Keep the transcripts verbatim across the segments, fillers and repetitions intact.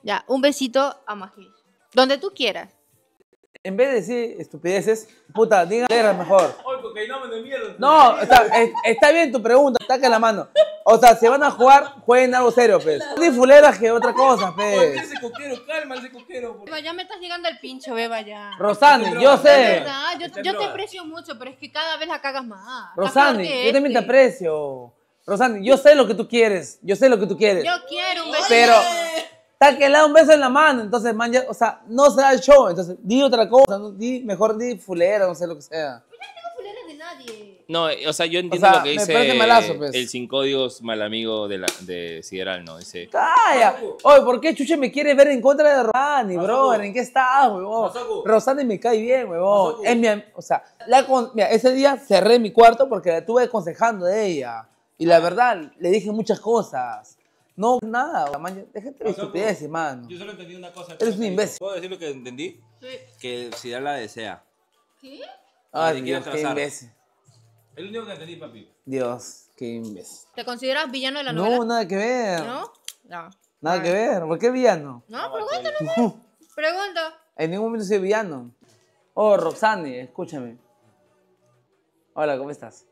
Ya, un besito a Mahesh. Donde tú quieras. En vez de decir estupideces, puta, diga mejor. Oye, cocainómeno de mierda. No, está, es- está bien tu pregunta, taca la mano. O sea, si van a jugar, jueguen algo serio, pues. Ni fuleras que otra cosa, Oye, pues. ese coquero, calma ese coquero. Beba, ya me estás llegando al pincho, Beba, ya. Rosani, yo De sé. verdad, yo, Está en yo te droga. aprecio mucho, pero es que cada vez la cagas más. Estás Rosani, peor que yo también te este. aprecio. Rosani, yo sé lo que tú quieres. Yo sé lo que tú quieres. Yo quiero un besito. Pero está que le da un beso en la mano, entonces, man, ya, o sea, no se da el show. Entonces, di otra cosa, ¿no? Di, mejor di fulera, no sé lo que sea. Yo no tengo fuleras de nadie. No, o sea, yo entiendo sea, lo que me dice parece malazo, pues. el sin códigos mal amigo de, la, de Sideral, ¿no? Dice, ¡Calla! Oye, ¿por qué Chuche me quiere ver en contra de Rosani, bro? ¿En qué estás, huevón? Masaku. Rosani me cae bien, huevón. Masaku. Es mi, am- o sea, la con- mira, ese día cerré mi cuarto porque la estuve aconsejando de ella. Y la verdad, le dije muchas cosas. No, nada, man, déjate de Masaku. estupideces, mano. Yo solo entendí una cosa. Eres un imbécil. ¿Puedo decir lo que entendí? Sí. Que Sidal la desea. ¿Qué? Ay, Ni quiere Dios, qué trazar. imbécil. Es lo único que entendí, papi. Dios, qué imbécil. ¿Te consideras villano de la novela? No, nada que ver. ¿No? No. Nada que ver. ¿Por qué villano? No, pregunta nomás. Pregunta. En ningún momento soy villano. Oh, Roxani, escúchame. Hola, ¿cómo estás?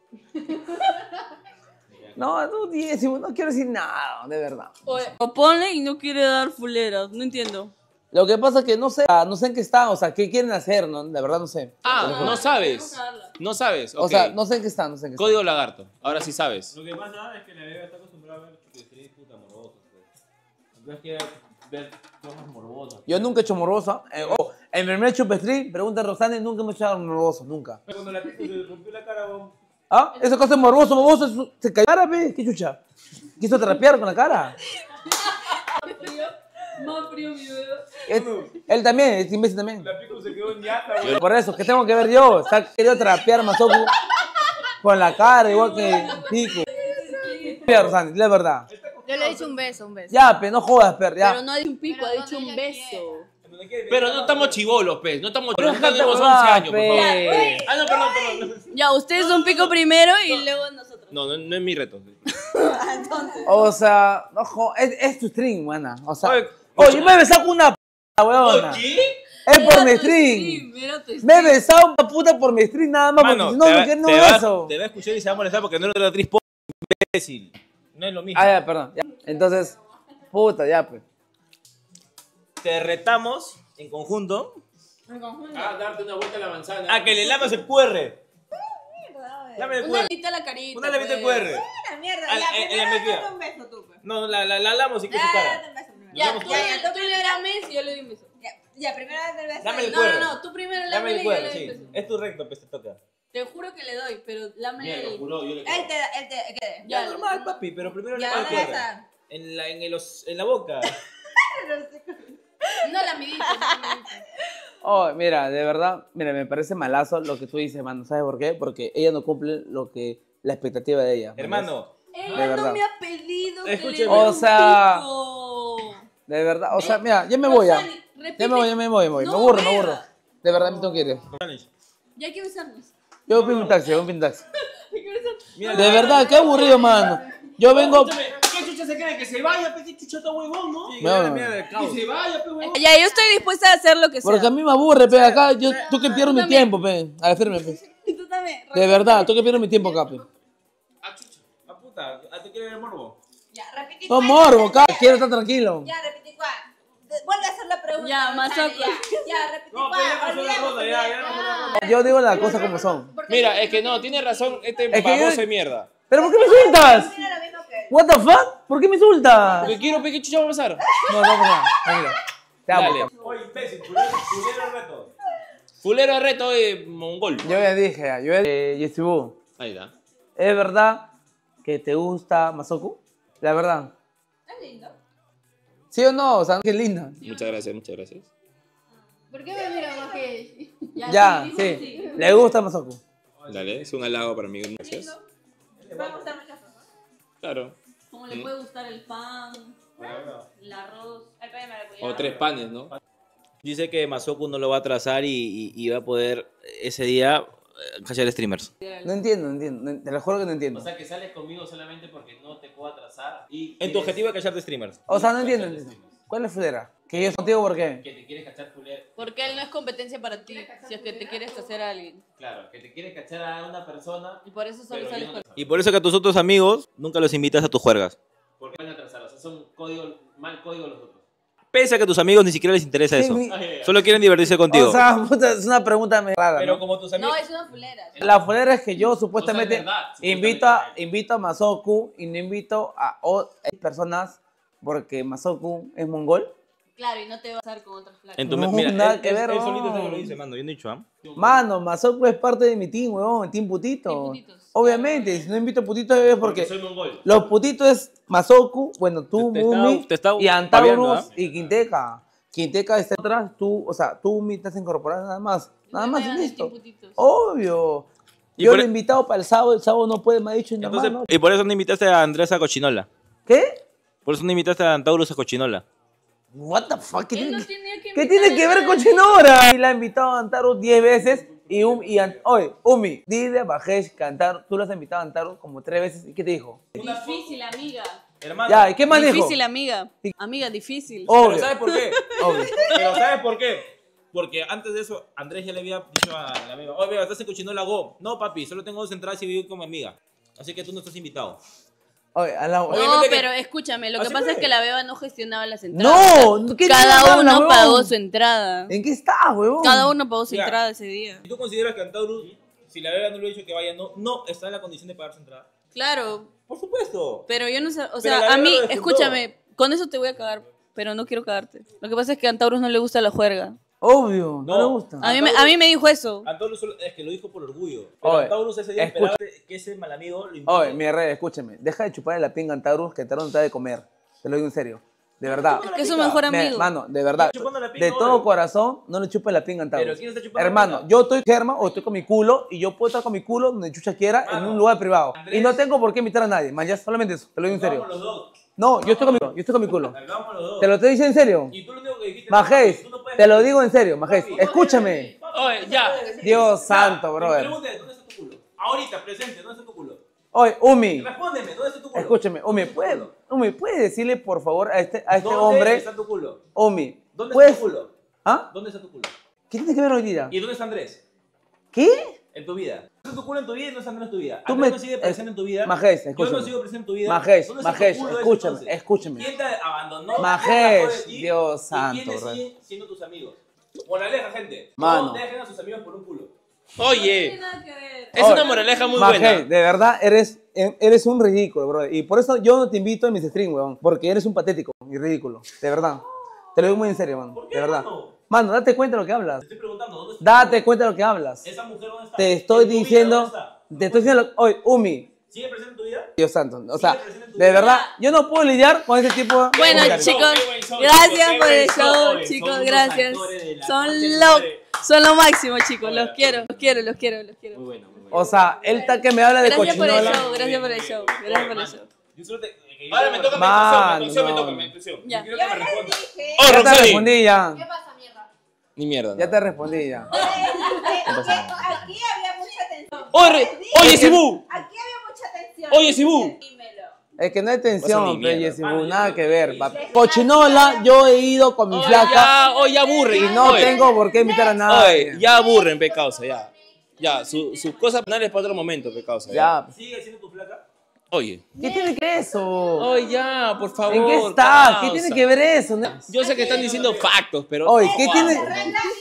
No, no, diez, no quiero decir nada, de verdad. Lo pone y no quiere dar fuleras, no entiendo. Lo que pasa es que no sé, no sé en qué están, o sea, qué quieren hacer, ¿no? De verdad no sé. ah, no sabes, no sabes, O ok. sea, no sé en qué están, no sé en qué están. Código lagarto, ahora sí sabes. Lo que pasa es que la bebé está acostumbrada a ver que series puta morbosos. Entonces quiere ver cosas morbosas. Yo nunca he hecho morboso. Eh, oh, en mi primer chupestrí, pregunta a Rosani, nunca me he hecho morboso, nunca. Cuando la pico se rompió la cara, weón. ¿Ah? ¿Esa cosa es morboso, morboso? eso- ¿Se cayó la cara, pe? ¿Qué chucha? ¿Quiso trapear con la cara? Más frío mi bebé. Él, él también, es imbécil también. La pico se quedó en ñata, weón. Por eso, ¿qué tengo que ver yo? Está querido trapear Masoku con la cara, igual que Pico. Mira, Rosani, la verdad. Yo le he dicho un beso, un beso. Ya, pe, no jodas, per, ya. Pero no ha dicho un pico, Pero ha dicho donde un ella beso. Donde quiere, Pero no estamos chivolos, pues, no estamos chivolos, no Déjate tenemos once huevada, años, por favor. pe. Ah, no, perdón, perdón. Ya, ustedes un pico primero y luego nosotros. No, no, no es mi reto. Entonces. O sea, no jo- es, es tu stream, mana. O sea, Oye, oye, yo me he besado con una p, weona. ¿Qué? Es por mi Mira tu stream. mira tu Me he besado una puta por mi stream nada más, Mano, porque si no, te, va, ¿por qué no te, va, beso? te va a escuchar y se va a molestar porque no es la actriz po- imbécil. No es lo mismo. Ah, ya, perdón. Ya. Entonces, puta, ya, pues. Te retamos en conjunto Ah, darte una vuelta a la manzana. a que le lamas el Q R. Dame el Q Una R. levita a la carita. Una levita el Q R. La mierda, Ah, ya, eh, primero eh, metida. date un beso tú, pues. No, la, la, la lamos y que Ya, su date cara. un beso primero. Ya, Damos ya, todo. ya, tú le das mes y yo le doy un beso. Ya, ya, primero date el beso. Dame el No, Q R. no, no, tú primero Dame lámele el y Q yo R, le doy sí. un beso. Es tu recto, pues te toca. Te juro que le doy, pero lámele Mira, lo ahí. juró, yo le Él te da, él te, ¿qué? Ya, Ya, normal, papi, pero primero le Ya, das el ¿dónde Q R. está? En la, en, el, os- en la boca. No la midita. Oh, mira, de verdad, mira, me parece malazo lo que tú dices, mano. ¿Sabes por qué? Porque ella no cumple lo que, la expectativa de ella. ¿me Hermano, De Ella verdad. no me ha pedido que le Escúcheme. dé O un sea, pico. De verdad, o sea, mira, ya me voy ya. Rosani, repite. Ya me voy, ya me voy, me voy. Me No, aburro, me vea. aburro. De verdad, me tengo que ir. Ya hay que besarnos. Yo pido un taxi, yo pido un taxi. Hay que besarnos. mira, De verdad, qué aburrido, mano. Yo vengo... ¿Qué chucha se cree? Que se vaya, pe, qué chucha está huevón, ¿no? Sí, No, la no, mierda no. del caos. Que se vaya, pe, huevón. Ya, yo estoy dispuesta a hacer lo que sea. Porque a mí me aburre, pe, acá, yo, tú que pierdo mi tiempo, pe. A ver, firme, pe. Y tú también. De verdad, tú que pierdo mi tiempo acá, pe. Ah, chucha. Ah, puta. ¿A ti quieres ver morbo? Ya, repite No cuál. morbo, acá, quiero estar tranquilo. Ya, repite cuál. De- Vuelve a hacer la pregunta. Ya, Rosana, Masaku. Ya, ya, repite No, cuál. pero ya pasó la Olvidemos, ronda, ya, ya olvidemos. pasó la ronda. Yo digo las cosas como son. Mira, es que no, tiene razón este Es que baboso yo- de mierda. ¿Pero por qué me insultas? Mira lo mismo que él. What the fuck? ¿Por qué me insultas? Porque quiero, pe, qué chucha va a pasar. No, no, no, tranquilo. Te amo. Dale. te amo. Oye, imbécil, fulero fulero reto. Fulero de reto de mongol. Yo ya dije, ya, yo eh, Yesibu, Ahí está. ¿es verdad que te gusta Masoku? La verdad. Es lindo. ¿Sí o no? O sea, qué linda. Muchas gracias, muchas gracias. ¿Por qué me mira más que Ya, dijo sí. Le gusta Masoku. Dale, es un halago para mí, gracias. Le puede gustar muchas cosas. Claro. Como le puede gustar el pan, el arroz. El pene me lo cuidaba. O tres panes, ¿no? Dice que Masoku no lo va a trazar y, y, y va a poder ese día eh, callar streamers. No entiendo, no entiendo. no- Te lo juro que no entiendo. sea, que sales conmigo solamente porque no te puedo atrasar y... En tu objetivo es callarte streamers. O sea, no entiendo. no entiendo. ¿Cuál es fulera? Que yo contigo, ¿por qué? Que te quieres cachar fulera. Porque él no es competencia para ti, si es que te quieres hacer a alguien. Claro, que te quieres cachar a una persona. Y por eso solo pero sales yo con... no- Y por eso que a tus otros amigos nunca los invitas a tus juergas. ¿Por qué van a atrasar? O sea, son código, mal código los otros. Pese a que a tus amigos ni siquiera les interesa Sí, eso. mi- Solo quieren divertirse contigo. O sea, puta, es una pregunta medio rara, Pero ¿no? como tus amigos. No, es una fulera. La fulera es que yo supuestamente, O sea, es verdad, invito, a, supuestamente. invito a Masoku y no invito a otras personas porque Masoku es mongol. Claro, y no te vas a dar con otras flacas. En tu No, mira, nada él, que él- ver, él solito no. se lo dice, mano. Yo no he dicho, ¿ah? Mano, Masoku es parte de mi team, weón, el team putito. Team putitos. Obviamente, si no invito putitos es Porque porque soy mongol. los putitos es Masoku, bueno, tú, Te- te Mumi, está- te está y Antaurus babeando, ¿ah? y Quinteca. Quinteca está atrás, tú, o sea, tú, Mumi, estás incorporada nada más. Nada No más me y hagan de listo. team putitos. Obvio. Y Yo por- lo he invitado para el sábado, el sábado no puede, me ha dicho en la Entonces, mano. y por eso no invitaste a Andrés a Cochinola. ¿Qué? Por eso no invitaste a Antaurus a Cochinola. What the fuck? ¿Qué Él tiene, no tenía que ¿qué invitar tiene que a ver con nadie. Chinora? Y la ha invitado a Antaru diez veces y, um, y An- oye, Umi, dile a Bajesh que Antaru, tú lo has invitado a Antaru como tres veces y ¿qué te dijo? Difícil, amiga. Hermano. Ya, ¿y qué más dijo? Difícil, amiga. Amiga, difícil. Obvio, Pero ¿sabes por qué? obvio. Pero ¿sabes por qué? Porque antes de eso, Andrés ya le había dicho a la amiga, oye, Beba, estás en Cochinola Go. No, papi, solo tengo dos entradas y voy a ir con mi amiga. Así que tú no estás invitado. Oye, a la... No, Obviamente que- pero escúchame, lo que Así pasa fue. es que la beba no gestionaba las entradas. No, ¿qué Cada mierda uno hablas, pagó huevón? su entrada. ¿En qué estás, huevón? Cada uno pagó su Ya. entrada ese día. Si tú consideras que Antaurus, si la Beba no le ha dicho que vaya, no, no está en la condición de pagar su entrada. Claro, Por supuesto. pero yo no sé, o Pero sea, la a beba mí, lo defendió. escúchame, con eso te voy a cagar, pero no quiero cagarte. Lo que pasa es que a Antaurus no le gusta la juerga. Obvio, no, No. le gusta. A mí, me, a mí me dijo eso. Antaurus solo- es que lo dijo por orgullo. Pero Oye, Antaurus ese día escucha. esperaba que ese mal amigo lo invite. Oye, mi rey, escúchame, deja de chuparle la pinga a Antaru, que Antaru no te da de comer. Te lo digo en serio. De verdad. Es que es su mejor Me- amigo. Mano, de verdad. Chupando la pinga, De todo oye. corazón, no le chupes la pinga a Antauro. Pero ¿quién está chupando la Hermano, pinga? yo estoy germa o estoy con mi culo y yo puedo estar con mi culo donde chucha quiera en Mano, un lugar privado. Andrés- Y no tengo por qué invitar a nadie. Man, ya solamente eso. Te lo digo en serio. Vamos los dos. No, yo estoy con mi culo. Yo estoy con mi culo. Salgamos los dos. Te lo estoy diciendo en serio. Y tú lo único que dijiste... Majés, tú no puedes- te lo digo en serio, Majés. Escúchame. Oye, ya. Dios santo, Ya, brother. Pregúntale, ¿dónde está tu culo? Ahorita, presente, ¿dónde está tu culo? Oye, Umi. Respóndeme, ¿dónde está tu culo? Escúchame, Umi, ¿puedes Umi, ¿puedes decirle por favor a este, a este ¿Dónde hombre? está tu culo? Umi, ¿Dónde ¿puedes? está tu culo? ¿Ah? ¿Dónde está tu culo? ¿Qué tiene que ver hoy día? ¿Y dónde está Andrés? ¿Qué? En tu vida. ¿Dónde está tu culo en tu vida y dónde está Andrés en tu vida? Tú Andrés me- no sigue presente en tu vida. Majés, Yo escúchame. no sigo presente en tu vida. Majés, ¿Dónde está tu Majés, culo desde escúchame, entonces? escúchame. ¿Quién te abandonó? Majés, ¿Quién dejó de ti? Dios ¿Y santo, quiénes bro. siguen siendo tus amigos? Moraleja, gente. Mano. No dejen a sus amigos por un culo. No Oye, tiene nada que ver. es una moraleja muy Majés, buena. de verdad, eres, eres un ridículo, bro. Y por eso yo no te invito a mis streams, weón. Porque eres un patético y ridículo. De verdad. Te lo digo muy en serio, man. ¿Por qué, De verdad. mano? Mano, date cuenta de lo que hablas. Te estoy preguntando, ¿dónde está? Date cuenta de lo que hablas. ¿Esa mujer dónde está? Te estoy ¿En tu vida diciendo. dónde está? Te estoy diciendo. lo- Oye, Umi. ¿Sigue presente en tu vida? Dios santo. O sea, Sigue presente en tu de vida. verdad, yo no puedo lidiar con ese tipo de. Bueno, comentarios. chicos, Qué buen show, gracias chicos, qué por el buen show, show, chicos, son unos gracias. actores de la Son concha de su lo, madre. son lo máximo, chicos. Los Bueno, quiero, los quiero, los quiero, los quiero. Muy bueno, muy bueno. O sea, él está que me habla de Gracias por el cochinola. show, gracias por el show, gracias por el show. Yo solo te... Ahora me toca mi Mano, intuición, me no. toca mi intuición. Ya. Yo quiero Yo que me les responda. dije. Oh, Ya te Roxani. respondí ya. ¿Qué pasa, mierda? Ni mierda. Ya te respondí ya. Yo les dije que aquí había mucha tensión. Oye, Les dije, oye, Sibú. Aquí había mucha tensión. Oye, Sibú. Dímelo. Es que no hay Pasa tensión, ni pero mierda. Jessy Mano, Boo, yo nada no- que ver. yo- papi. Cochinola, yo he ido con mi Oye, flaca ya, oye, aburren. y no Oye, tengo por qué invitar a nadie. Oye, ya aburren, pe causa, ya. Ya, sus su cosas penales para otro momento, pe causa. Ya. ¿Sigue siendo tu flaca? Oye. ¿Qué tiene que ver eso? Oye, ya, por favor. ¿En qué está? ¿Qué causa. tiene que ver eso? No- Yo sé que están diciendo factos, pero. Oye, ¿qué Wow. tiene? En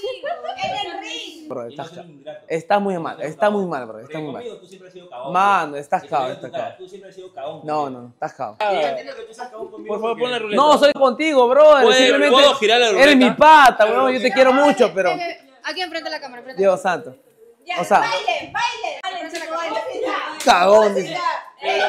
el ring. Bro, Y no estás, soy un ingrato. está muy mal, está muy mal, bro. Porque Está muy mal. conmigo tú siempre has sido cagón. Mano, pues. estás Y te cagado, veo en tu estás cara, cagado. Tú siempre has sido cagón. No, no, estás cagado. Y ya entiendo que tú seas cagón conmigo. Por favor, porque- pon la ruleta. No, soy contigo, bro. ¿Puedo- Simplemente puedo girar la eres ruleta? mi pata, weón. Yo te quiero mucho, pero. Aquí enfrente de la cámara, enfrente. Dios santo. Ya, O sea- bailen, bailen. Bailen, chicos, bailen. Cagón, dice. Eh,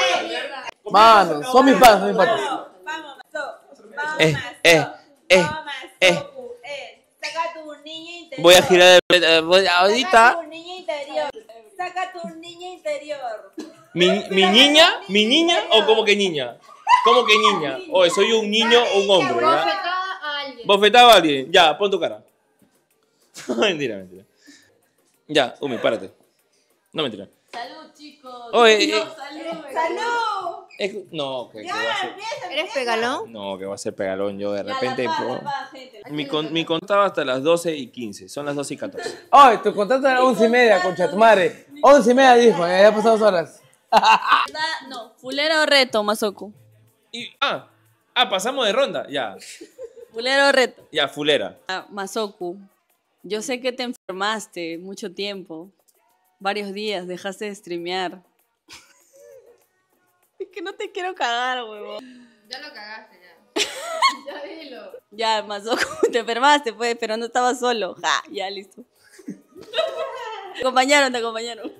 Mano, son mis patas, son mis patas. Vamos, vamos, vamos, Eh, eh, eh, eh. eh. Saca tu niño interior. Voy a girar el ruleta. voy- Saca Ahorita. tu niño interior. Saca tu niño interior. ¿Mi, mi niña? ¿Mi niña o como que niña? ¿Cómo que niña? Oye, soy un niño o un hombre, ¿ya? Bofetada a alguien. Bofetaba a alguien. Ya, pon tu cara. Mentira, mentira. Ya, Umi, párate. No, mentira. Salud, chicos. Oye, No, eh, salud. ¡Salud! Es- no, que, que va a ser, ¿Eres pegalón? no, que va a ser pegalón yo de Ya, repente. la paz, po- la paz, gente. mi, con, mi contaba hasta las doce y quince, son las doce y catorce. Ay, tu contrato era once y media, concha tu madre. Once y media dijo, ya, ya pasado dos horas. Da- No, fulero o reto, Mazoku. Y, ah, ah, pasamos de ronda, ya. Fulero o reto. Ya, fulera. Ah, Mazoku, yo sé que te enfermaste mucho tiempo. Varios días, dejaste de streamear. Es que no te quiero cagar, huevón. Ya lo cagaste, ya. Ya dilo. Ya, Mazoku, te enfermaste, pues, pero no estabas solo. Ja, ya, listo. Te acompañaron, te acompañaron.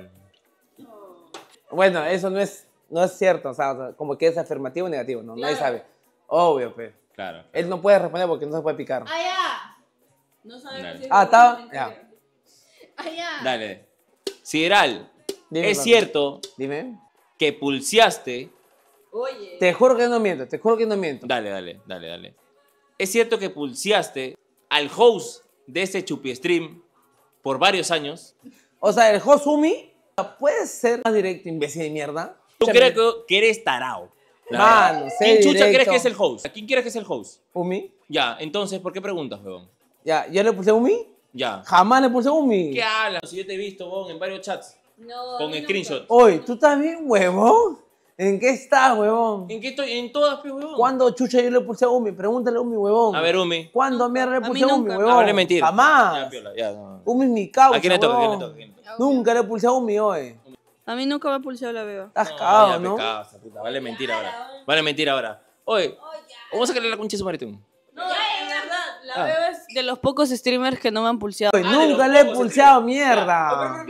Bueno, eso no es, no es cierto, o sea, o sea, como que es afirmativo o negativo, ¿no? Nadie sabe. Obvio, pe. Claro. Él no puede responder porque no se puede picar. Ah, ya. No sabemos Dale. si es Ah, estaba. mentira. Ya. Ah, ya. Dale. Sideral, Dime, ¿es papi. cierto Dime. que pulseaste? Oye. Te juro que no miento, te juro que no miento. Dale, dale, dale, dale. ¿Es cierto que pulseaste al host de este chupi stream por varios años? O sea, el Hosumi puede ser más directo, imbécil de mierda. ¿Tú crees que, que eres tarao? Mano, sé ¿Quién chucha directo. crees que es el host? ¿A quién crees que es el host? ¿Umi? Ya, entonces, ¿por qué preguntas, huevón? Ya, ¿yo le puse Umi? Ya. Jamás le puse Umi. ¿Qué hablas? Si yo te he visto, huevón, en varios chats. No, Con a mí screenshot. Oye, ¿tú estás bien, huevón? ¿En qué estás, huevón? ¿En qué estoy? En todas, pe, huevón. ¿Cuándo chucha yo le puse a Umi? Pregúntale a Umi, huevón. A ver, Umi. ¿Cuándo mierda le a mí puse a Umi, nunca. huevón? Hable mentira. Jamás. Ya, piola, ya, no. Umi es mi causa, ¿A quién le toca? ¿A quién le huevón. toca? ¿A quién le toca? Nunca le puse a Umi, oye. A mí nunca me ha pulsado la beba. Estás No, cagado, ya, ¿no? pecado, esa puta. Vale mentira ahora. Vale mentira ahora. Oye, vamos a sacarle la concha a su marido. No, en verdad, la Ah. beba es de los pocos streamers que no me han pulseado. Oye, Ah, de nunca los le he pocos, pulseado sí. mierda.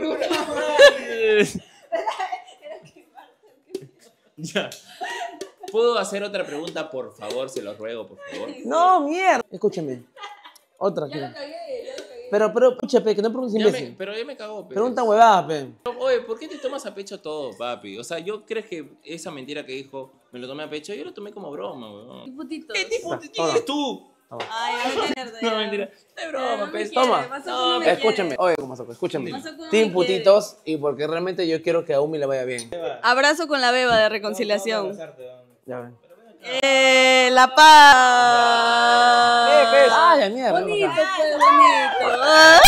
Ya. ¿Puedo hacer otra pregunta, por favor? Se los ruego, por favor. No, mierda. Escúchame. Otra, quiero. Pero, pero, pucha, pe, que no preguntes Ya me- imbécil. pero ya me cagó, pe. Pregunta huevadas, pe. Oye, ¿por qué te tomas a pecho todo, papi? O sea, ¿yo crees que esa mentira que dijo me lo tomé a pecho? Yo lo tomé como broma, weón. Putitos. ¿Qué tipo? ¿Quién Toma. eres tú? Ay, ay, mierda. No, ya. mentira. Es No broma, me pues. quiere, Toma. Mazoku No, no me Escúchame, quiere. oye, como saco, escúchame. Mazoku no me Team quiere. putitos y porque realmente yo quiero que a Umi le vaya bien. Abrazo con la beba de reconciliación. Ya ven. Eh, la paz. Ah, ya mierda. Bonito, bacán. pues, bonito. Ah.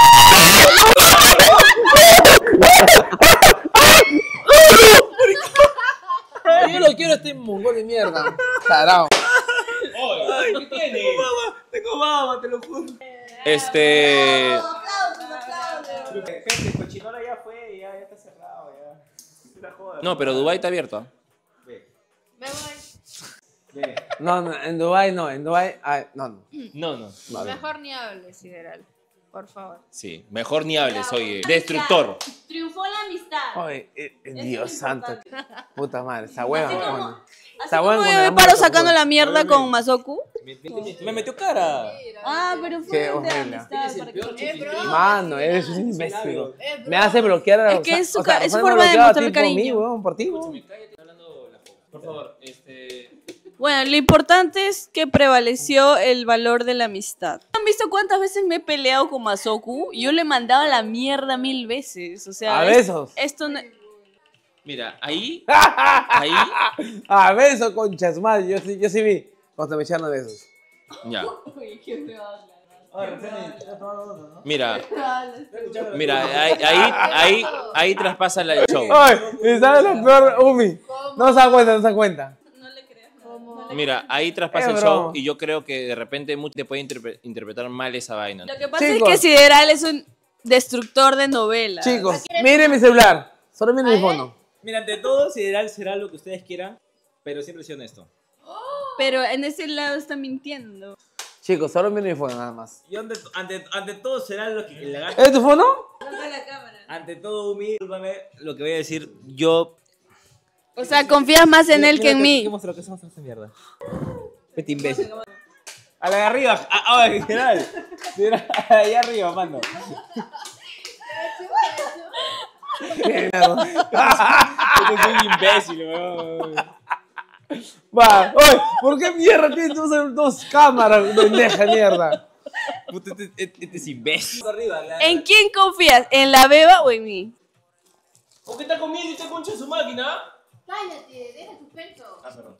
Yo lo quiero este mongol de mierda. Tarao. Oye, ¿qué tiene? Tengo baba, te lo juro. Este. Aplausos, aplausos. Gente, Cochinola ya fue, ya, ya está cerrado, ya. Es una joda. No, pero Dubai está abierto, ¿ah? Ve, Me voy. ve. No, no, en Dubai no, en Dubai. Ay, no, no. No, no. no, a ver. Mejor ni hables, Sideral. Por favor. Sí, mejor ni hables, oye. Destructor. Triunfó la amistad. Oye, eh, eh, Eso Dios es santo. importante. Puta madre, esa hueva. Así como- bueno. Así Está como bueno Oye, con el me amor paro de tu sacando pueblo. la mierda con Mazoku. Me metió cara. Ah, pero fue Qué de horrible. amistad. para que- Es broma. Mano, eres un imbécil. Es Me broma. hace bloquear a Es que es su o sea, ca- es su Rosana me forma de bloqueaba a ti mostrarle por mí, cariño. weón, por ti, weón. Cállate hablando la foto. Por favor, este. Bueno, lo importante es que prevaleció el valor de la amistad. ¿Han visto cuántas veces me he peleado con Mazoku? Yo le mandaba la mierda mil veces. O sea, A es- besos. esto no... Mira, ahí. Ahí. A besos, conchas madre. Yo sí, yo sí vi cuando me echaron besos. Ya. Mira. Mira, ahí, ahí, ahí, ahí traspasa la- el show. Ay, ¿y sabes lo peor, Umi? No se da cuenta, no se da cuenta. Mira, ahí traspasa Es el show broma. y yo creo que de repente mucho te puede interpre- interpretar mal esa vaina. Lo que pasa Chicos. es que Sideral es un destructor de novelas. Chicos, miren mi celular. Solo miren mi fono. Mira, ante todo, Sideral será lo que ustedes quieran, pero siempre sea honesto. Pero en ese lado está mintiendo. Chicos, solo miren mi fono nada más. Yo ante, ante, ante todo será lo que el lagarto. ¿Es tu fono? Ante todo, humíldame, lo que voy a decir, yo. O sea, confías más en él que en mí. ¿Qué mostró? ¿Qué se mostró esta mierda? Vete imbécil. A la de arriba. Ah, ah, general. General, allá arriba, mano. Qué mierda. Este es un imbécil, weón. Va, oye, ¿por qué mierda tienes dos, dos cámaras, pendeja mierda? Puta, este, este, este es imbécil. Arriba, la... ¿En quién confías? ¿En la beba o en mí? ¿O qué está comiendo esta concha en su máquina? Cállate, deja suspenso. Ah, perdón.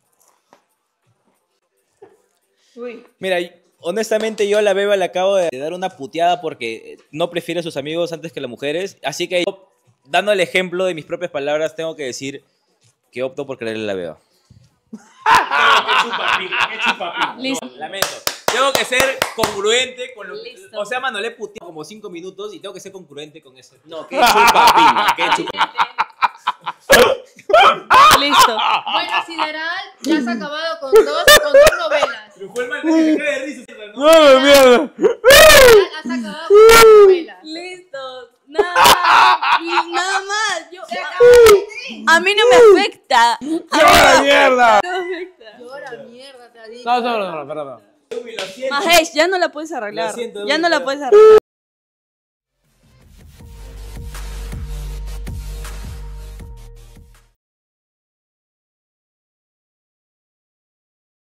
Uy. Mira, honestamente yo a la beba le acabo de dar una puteada porque no prefiere a sus amigos antes que las mujeres. Así que yo, dando el ejemplo de mis propias palabras, tengo que decir que opto por creerle a la beba. Qué chupapín, qué chupapín. Listo. No, lamento. Tengo que ser congruente con lo que... Listo. O sea, mano, le he puteado como cinco minutos y tengo que ser congruente con eso. No, qué chupapina, qué chupapina. Listo. Bueno, Sideral, ya has acabado con dos, con dos novelas. Pero fue el mal que se cae de risa, ¿no? ¡No, mierda! Ya has acabado con dos novelas. Listo. Nada más. Nada más. Yo, a, a mí no me afecta. A mí ¡No, mierda! no me afecta. Llora mierda, te ha dicho. No, no, no, no, perdón. Uy, lo siento. Mahesh, ya no la puedes arreglar. Lo siento, ya Ubi, no la pero- puedes arreglar.